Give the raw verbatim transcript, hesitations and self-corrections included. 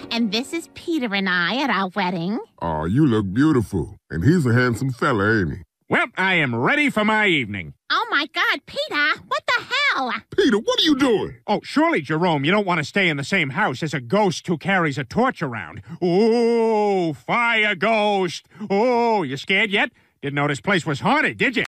And this is Peter and I at our wedding. Oh, you look beautiful. And he's a handsome fella, ain't he? Well, I am ready for my evening. Oh, my God, Peter, what the hell? Peter, what are you doing? Oh, surely, Jerome, you don't want to stay in the same house as a ghost who carries a torch around. Oh, fire ghost. Oh, you scared yet? Didn't know this place was haunted, did you?